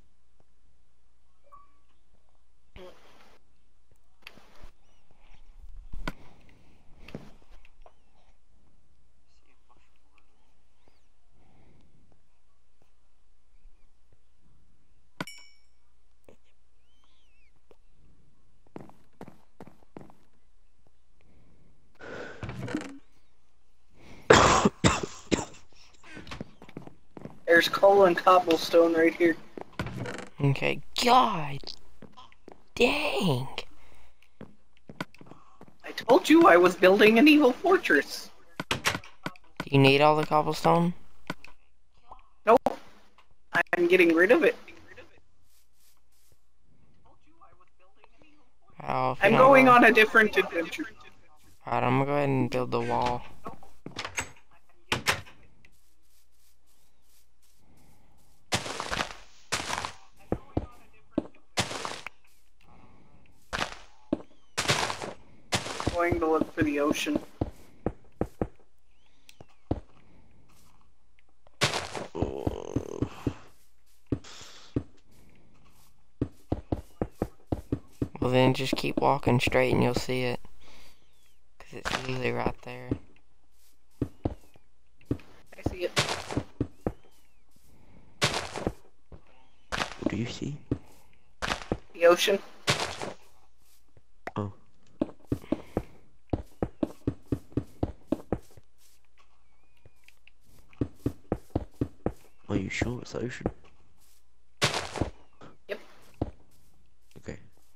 There's coal and cobblestone right here. Okay. God. Dang. I told you I was building an evil fortress. Do you need all the cobblestone? Nope. I'm getting rid of it. Oh, if you I'm don't going go- on a different adventure. Alright, I'm gonna go ahead and build the wall. Going to look for the ocean. Well, then just keep walking straight and you'll see it. Because it's literally right there. I see it. do you see? The ocean. Oh. Are you sure it's the ocean? Yep. Okay.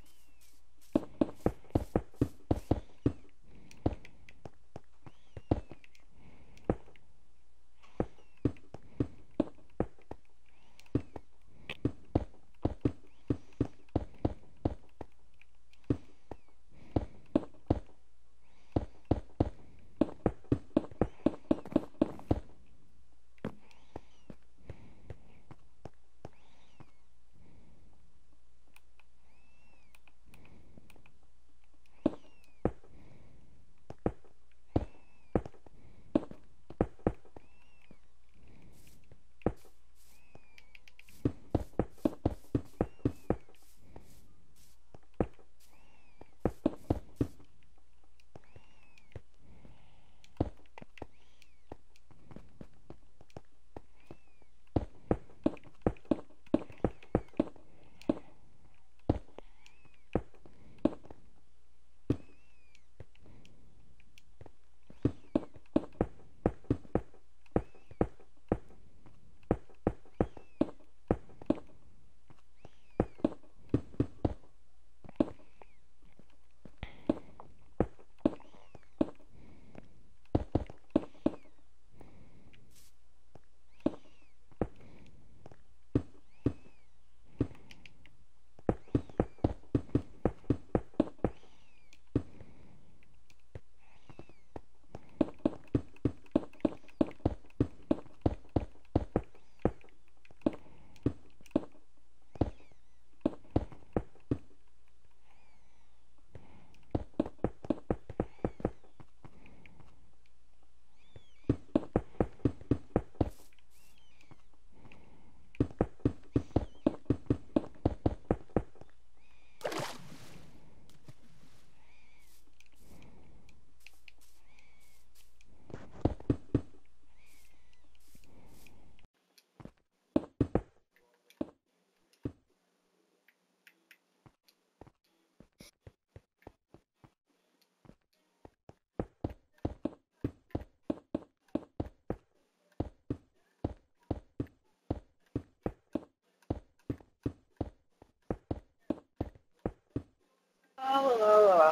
La, la, la, la.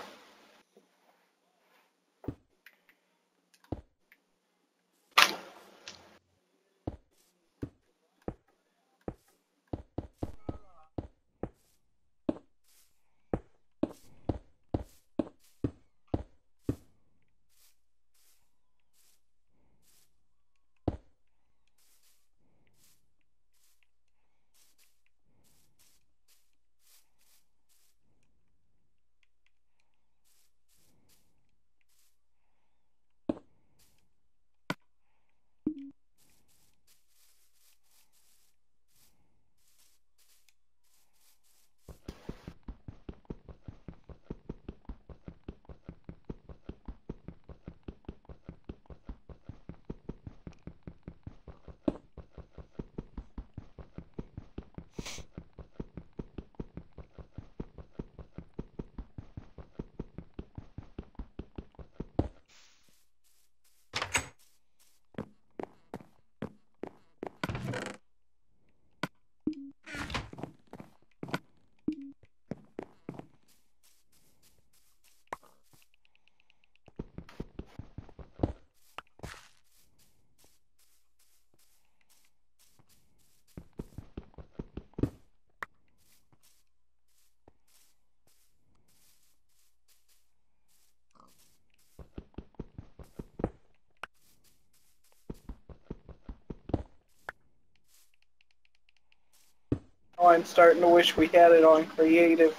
Oh, I'm starting to wish we had it on creative.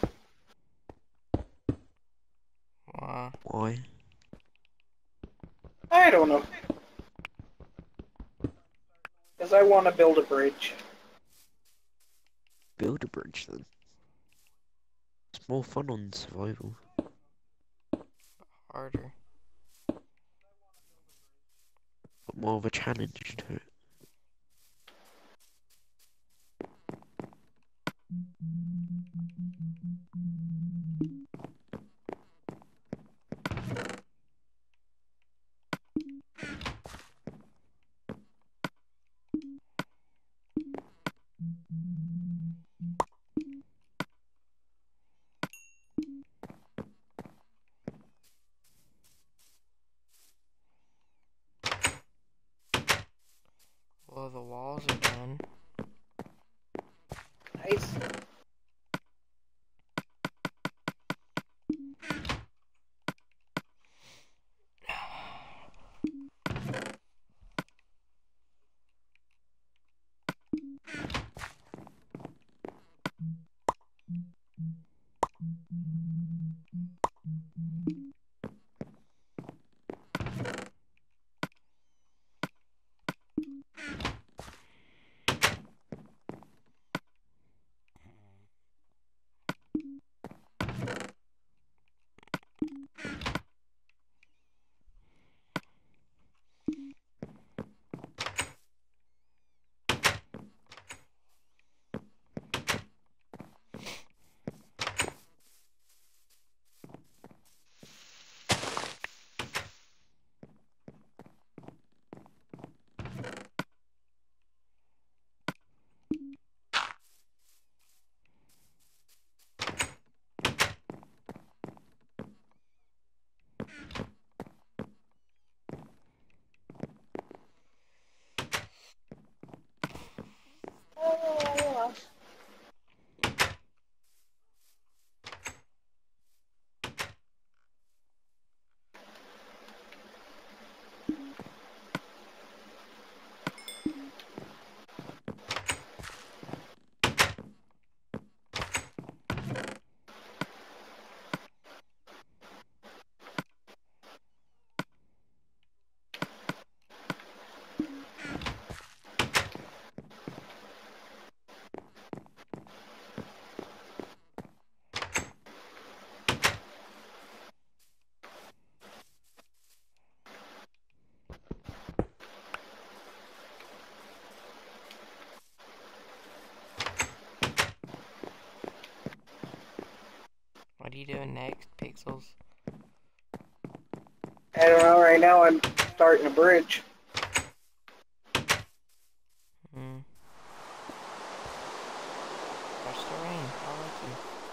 Why? Why? I don't know. Because I want to build a bridge. Build a bridge then. It's more fun on survival. Harder. But more of a challenge to it. Pixels? I don't know, right now I'm starting a bridge. Hmm. Starts to rain. How lucky.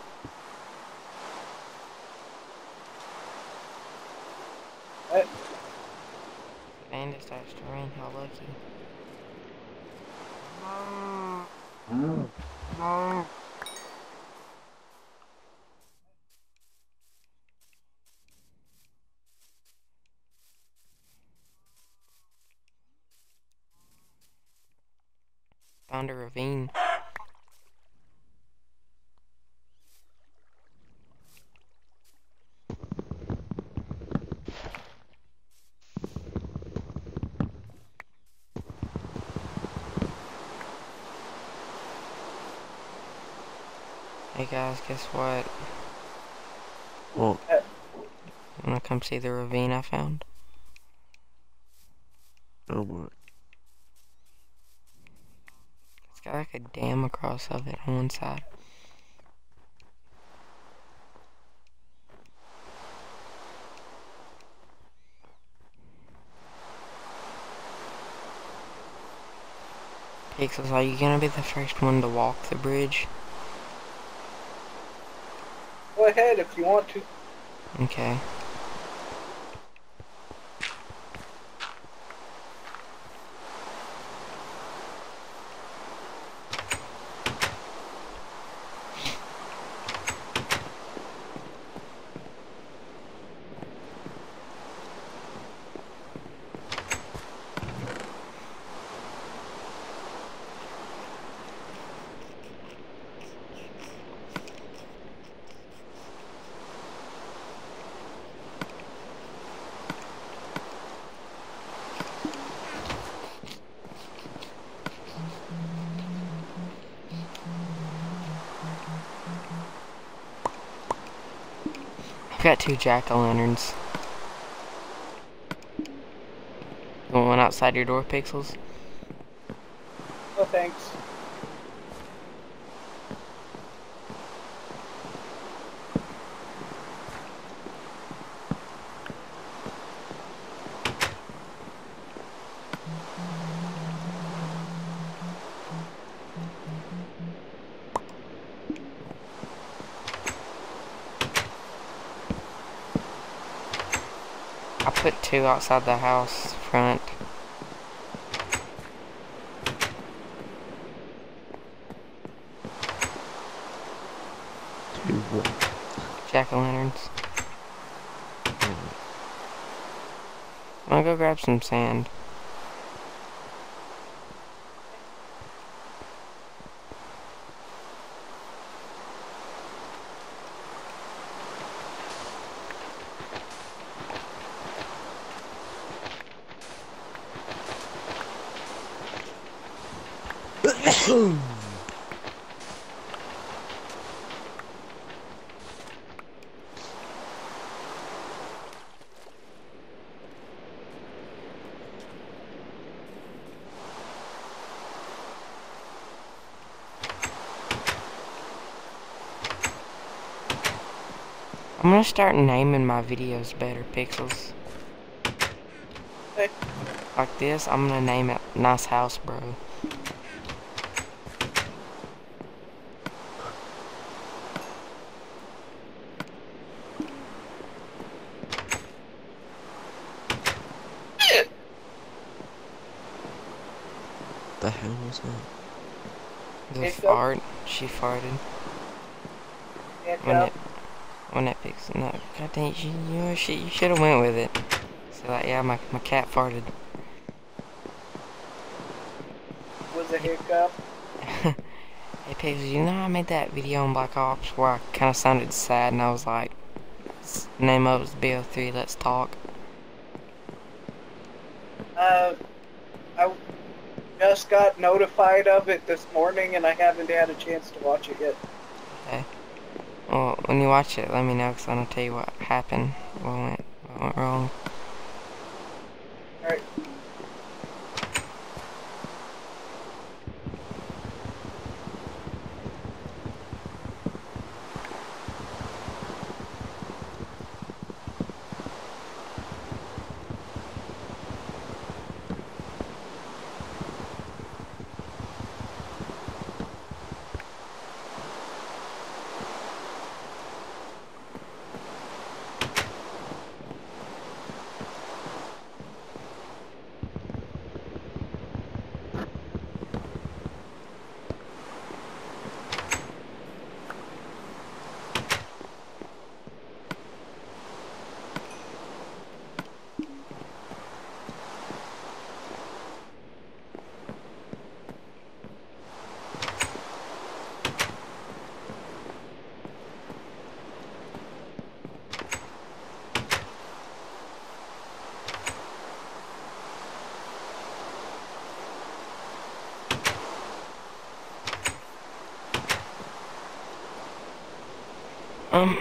What? And it starts to rain. How lucky. Found a ravine. Hey guys, guess what? What? Wanna come see the ravine I found? Oh my. It's got like a dam across of it on one side. Pixels, are you gonna be the first one to walk the bridge? Go ahead if you want to. Okay. I've got two jack-o'-lanterns. You want one outside your door, Pixels? No thanks. I put two outside the house front. Two what? Jack-o'-lanterns. Oh, I'm gonna go grab some sand. I'm gonna start naming my videos better, Pixels. Hey. Like this, I'm gonna name it Nice House Bro. the hell was that? The Hiccup. fart, she farted. When Hiccup. it, when it picks, no, god dang, you, you know, shit, you should have went with it. So like, yeah, my, my cat farted. Was a hiccup. Hey Pixels, you know I made that video on Black Ops where I kind of sounded sad and I was like, name of it was B O three, let's talk. Uh, I just got notified of it this morning and I haven't had a chance to watch it yet. Okay. Well, when you watch it, let me know because I'm gonna tell you what happened, what went, what went wrong. Alright. Um.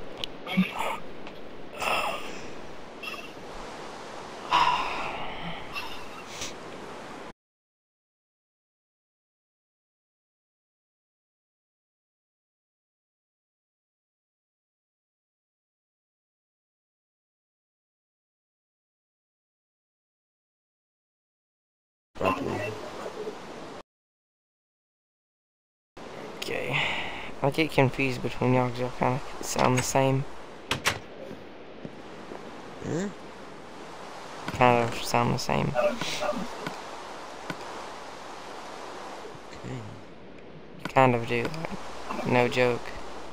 Bradley. Okay. I get confused between y'all because y'all kind of sound the same. Huh? Kind of sound the same. Okay. You kind of do. Like, no joke.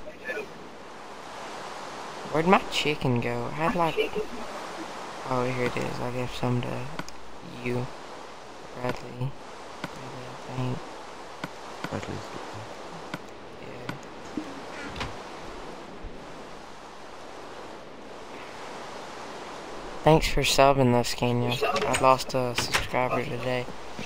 Where'd my chicken go? I had like... Oh, here it is. I gave some to you, Bradley. I think. Bradley's Yeah. Thanks for subbing though, Scania. I lost a subscriber today.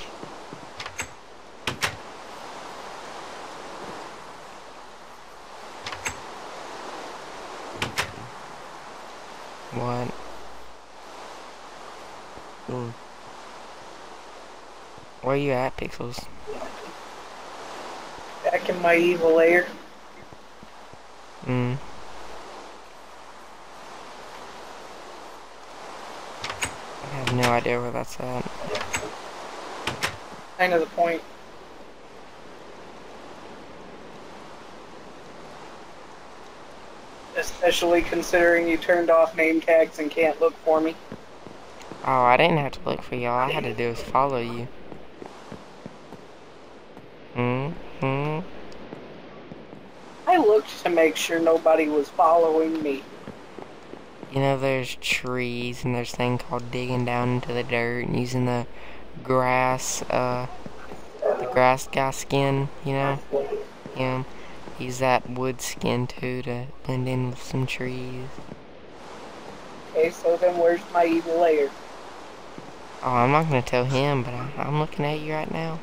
What? Oh, Where you at, Pixels? Back in my evil lair. Hmm. I have no idea where that's at. Kind of the point. Especially considering you turned off name tags and can't look for me. Oh, I didn't have to look for y'all. All I had to do was follow you. Hmm? Hmm? I looked to make sure nobody was following me. You know, there's trees and there's a thing called digging down into the dirt and using the grass, uh, the grass guy skin, you know? Him. Use that wood skin too to blend in with some trees. Okay, so then where's my evil lair? Oh, I'm not gonna tell him, but I, I'm looking at you right now.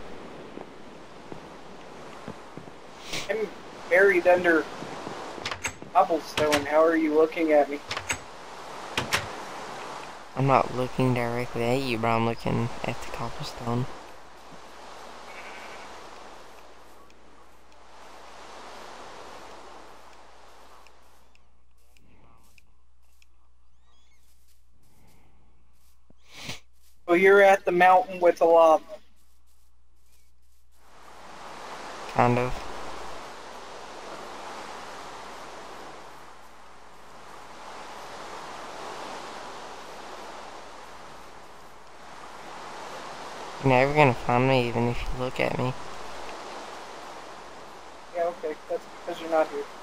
I'm buried under cobblestone. How are you looking at me? I'm not looking directly at you, but I'm looking at the cobblestone. Well, you're at the mountain with the lava. Kind of. You're never gonna find me even if you look at me. Yeah, okay. That's because you're not here.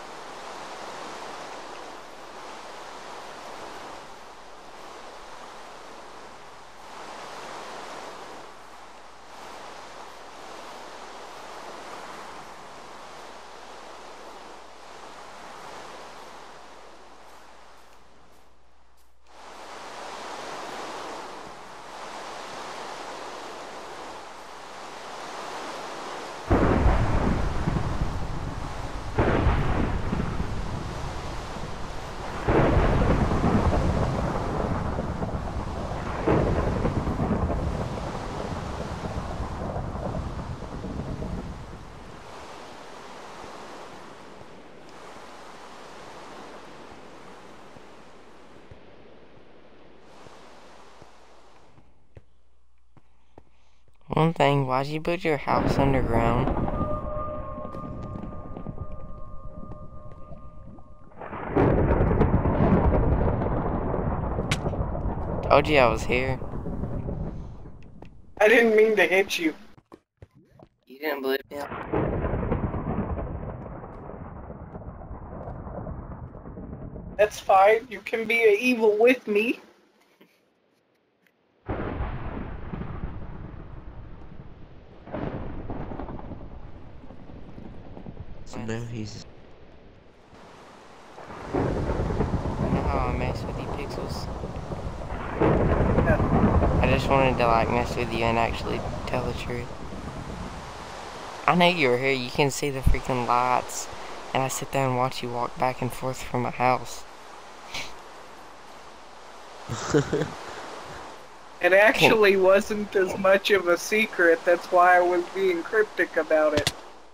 One thing, why'd you put your house underground? Told you I was here. I didn't mean to hit you. You didn't believe me? That's fine. You can be a evil with me. so now he's You know how I mess with you, Pixels? Yeah. I just wanted to like mess with you and actually tell the truth. I know you were here. You can see the freaking lights and I sit there and watch you walk back and forth from my house. It actually wasn't as much of a secret. That's why I was being cryptic about it.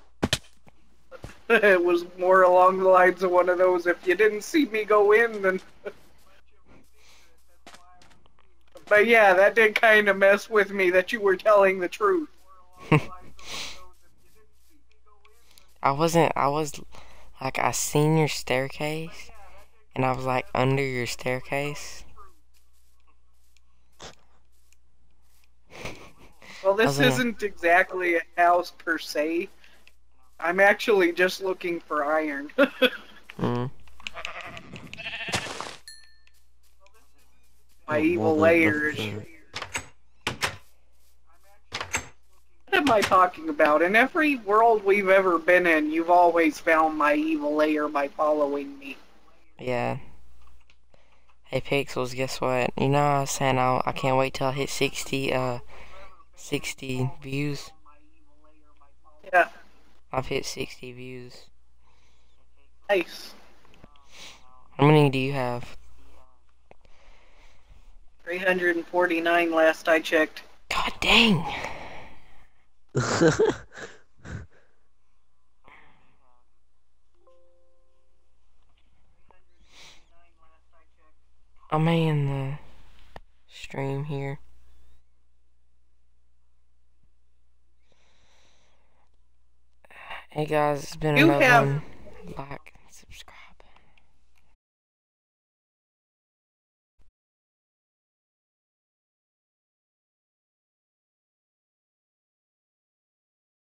It was more along the lines of one of those, if you didn't see me go in, then... But yeah, that did kind of mess with me that you were telling the truth. I wasn't, I was, like, I seen your staircase, and I was, like, under your staircase. Well, this Wasn't isn't exactly a house per se. I'm actually just looking for iron. Mm. My Oh, evil well, then, layers. nothing. What am I talking about? In every world we've ever been in, you've always found my evil layer by following me. Yeah. Hey, Pixels, guess what? You know I was saying I, I can't wait till I hit sixty, uh, sixty views. Yeah, I've hit sixty views. nice. How many do you have? three hundred forty-nine last I checked. God dang! I'm in the stream here. Hey guys, it's been You another have- one. Like, subscribe.